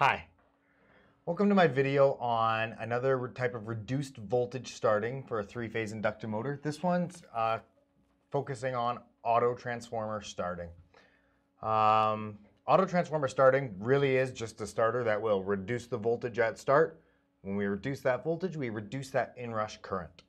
Hi, welcome to my video on another type of reduced voltage starting for a three-phase induction motor. This one's focusing on autotransformer starting. Autotransformer starting really is just a starter that will reduce the voltage at start. When we reduce that voltage, we reduce that inrush current.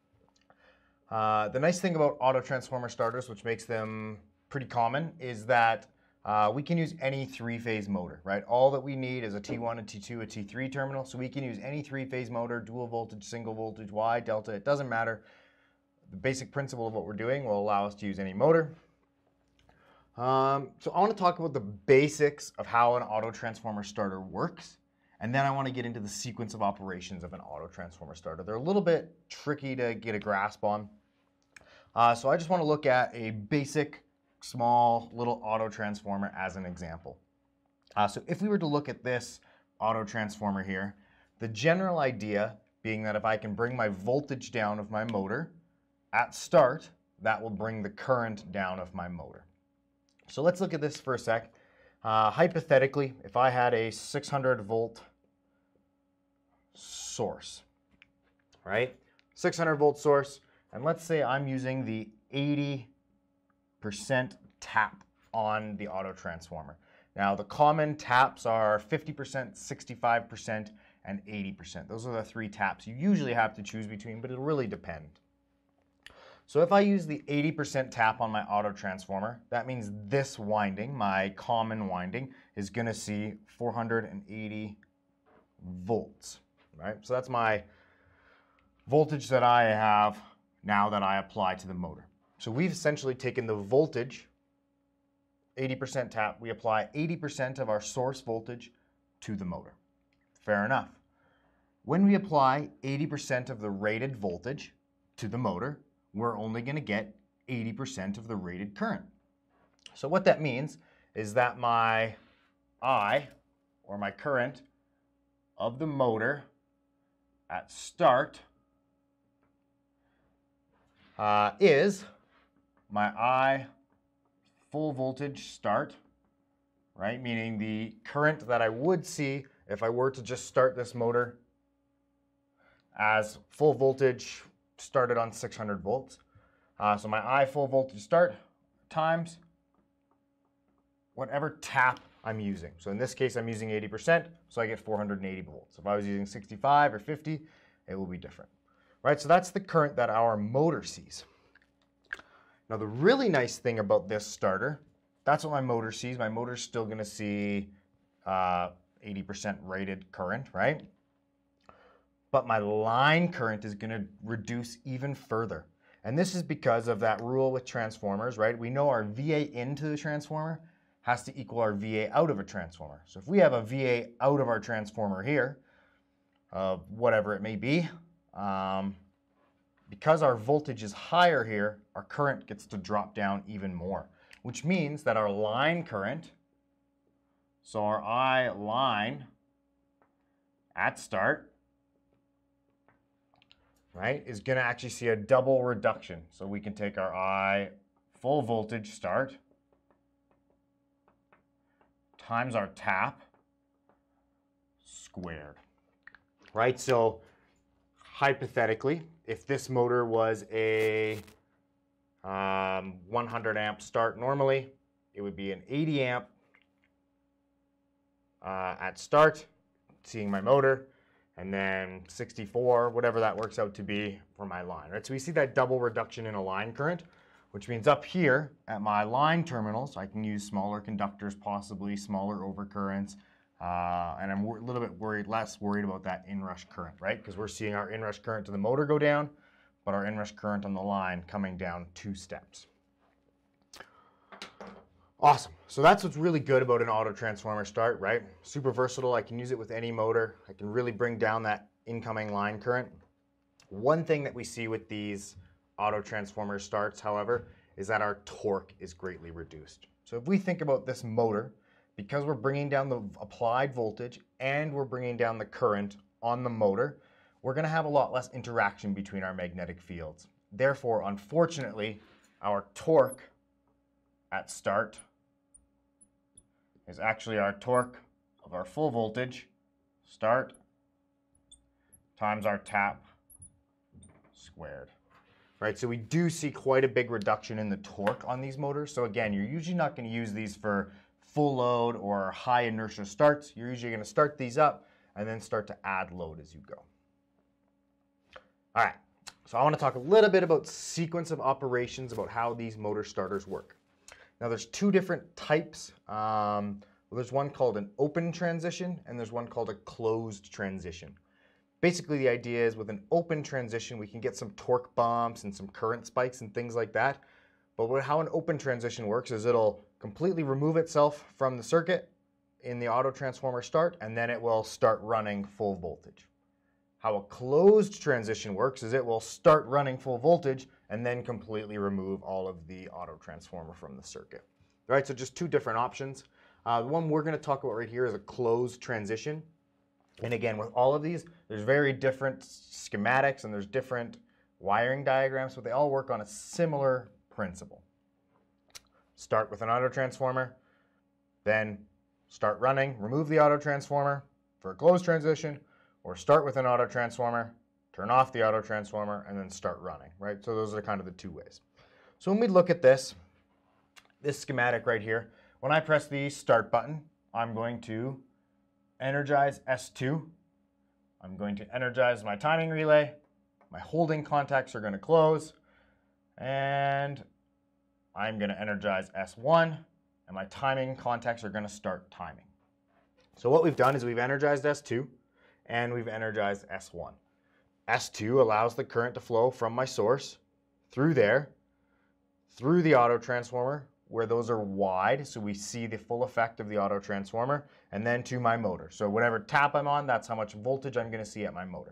The nice thing about autotransformer starters, which makes them pretty common, is that we can use any three-phase motor, right? All that we need is a T1, a T2, a T3 terminal, so we can use any three-phase motor, dual voltage, single voltage, Y, delta, it doesn't matter. The basic principle of what we're doing will allow us to use any motor. So I want to talk about the basics of how an autotransformer starter works, and then I want to get into the sequence of operations of an autotransformer starter. They're a little bit tricky to get a grasp on. So I just want to look at a basic small little autotransformer as an example. So if we were to look at this autotransformer here, the general idea being that if I can bring my voltage down of my motor at start, that will bring the current down of my motor. So let's look at this for a sec. Hypothetically, if I had a 600 volt source, right? 600 volt source, and let's say I'm using the 80% tap on the autotransformer. Now the common taps are 50%, 65%, and 80%. Those are the three taps you usually have to choose between, but it'll really depend. So if I use the 80% tap on my autotransformer, that means this winding, my common winding, is going to see 480 volts, right? So that's my voltage that I have now that I apply to the motor. So we've essentially taken the voltage, 80% tap, we apply 80% of our source voltage to the motor. Fair enough. When we apply 80% of the rated voltage to the motor, we're only going to get 80% of the rated current. So what that means is that my I, or my current, of the motor at start is my I full voltage start, right? Meaning the current that I would see if I were to just start this motor as full voltage started on 600 volts. So my I full voltage start times whatever tap I'm using. So in this case, I'm using 80%, so I get 480 volts. If I was using 65 or 50, it will be different, right? So that's the current that our motor sees. Now the really nice thing about this starter, that's what my motor sees. My motor's still going to see 80% rated current, right? But my line current is going to reduce even further. And this is because of that rule with transformers, right? We know our VA into the transformer has to equal our VA out of a transformer. So if we have a VA out of our transformer here, whatever it may be, because our voltage is higher here, our current gets to drop down even more, which means that our line current, so our I line at start, right, is going to actually see a double reduction. So we can take our I full voltage start times our tap squared, right? So hypothetically, if this motor was a 100 amp start normally, it would be an 80 amp at start, seeing my motor, and then 64, whatever that works out to be for my line, right? So we see that double reduction in a line current, which means up here at my line terminals, I can use smaller conductors, possibly smaller overcurrents, and I'm a little bit less worried about that inrush current, right? Because we're seeing our inrush current to the motor go down, but our inrush current on the line coming down 2 steps. Awesome. So that's what's really good about an autotransformer start, right? Super versatile. I can use it with any motor. I can really bring down that incoming line current. One thing that we see with these autotransformer starts, however, is that our torque is greatly reduced. So if we think about this motor, because we're bringing down the applied voltage and we're bringing down the current on the motor, we're going to have a lot less interaction between our magnetic fields. Therefore, unfortunately, our torque at start is actually our torque of our full voltage, start, times our tap squared. Right, so we do see quite a big reduction in the torque on these motors. So again, you're usually not going to use these for full load or high inertia starts. You're usually going to start these up and then start to add load as you go. All right, so I want to talk a little bit about sequence of operations, about how these motor starters work. Now there's two different types. There's one called an open transition and there's one called a closed transition. Basically, the idea is with an open transition, we can get some torque bumps and some current spikes and things like that. But how an open transition works is it'll completely remove itself from the circuit in the autotransformer start, and then it will start running full voltage. How a closed transition works is it will start running full voltage and then completely remove all of the autotransformer from the circuit. All right, so just two different options. The one we're going to talk about right here is a closed transition. And again, with all of these, there's very different schematics and there's different wiring diagrams, but they all work on a similar principle. Start with an autotransformer, then start running, remove the autotransformer for a closed transition, or start with an autotransformer, turn off the autotransformer, and then start running, right? So those are kind of the two ways. So when we look at this schematic right here, when I press the start button, I'm going to energize S2. I'm going to energize my timing relay. My holding contacts are going to close. And I'm going to energize S1. And my timing contacts are going to start timing. So what we've done is we've energized S2 and we've energized S1. S2 allows the current to flow from my source through there, through the autotransformer, where those are wide, so we see the full effect of the autotransformer, and then to my motor. So whatever tap I'm on, that's how much voltage I'm going to see at my motor.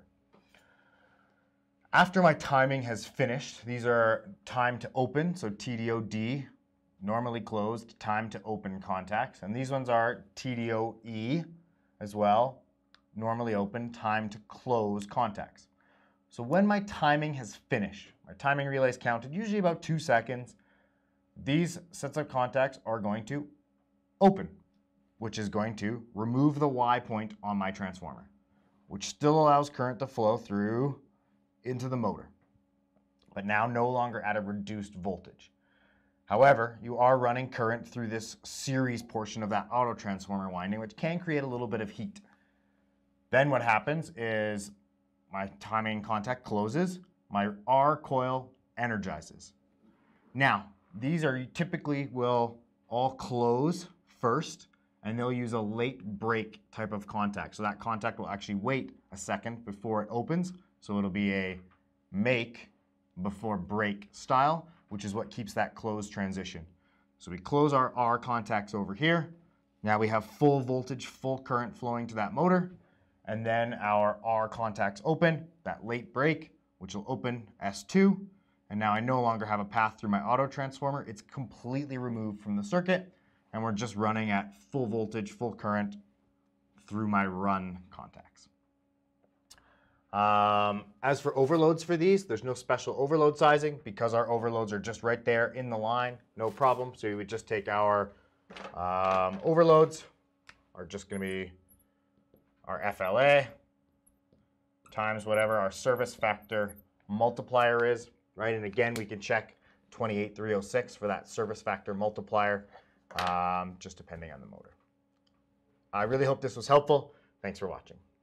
After my timing has finished, these are time to open, so TDOD, normally closed, time to open contacts. And these ones are TDOE as well, normally open, time to close contacts. So when my timing has finished, my timing relay is counted, usually about 2 seconds, these sets of contacts are going to open, which is going to remove the Y point on my transformer, which still allows current to flow through into the motor, but now no longer at a reduced voltage. However, you are running current through this series portion of that autotransformer winding, which can create a little bit of heat. Then what happens is my timing contact closes, my R coil energizes. Now, these are typically will all close first, and they'll use a late break type of contact. So that contact will actually wait a second before it opens. So it'll be a make before break style, which is what keeps that closed transition. So we close our R contacts over here. Now we have full voltage, full current flowing to that motor. And then our R contacts open, that late break, which will open S2. And now I no longer have a path through my autotransformer. It's completely removed from the circuit, and we're just running at full voltage, full current through my run contacts. As for overloads for these, there's no special overload sizing because our overloads are just right there in the line, no problem. So we would just take our overloads, are just going to be our FLA times whatever our service factor multiplier is. Right, and again, we can check 28306 for that service factor multiplier, just depending on the motor. I really hope this was helpful. Thanks for watching.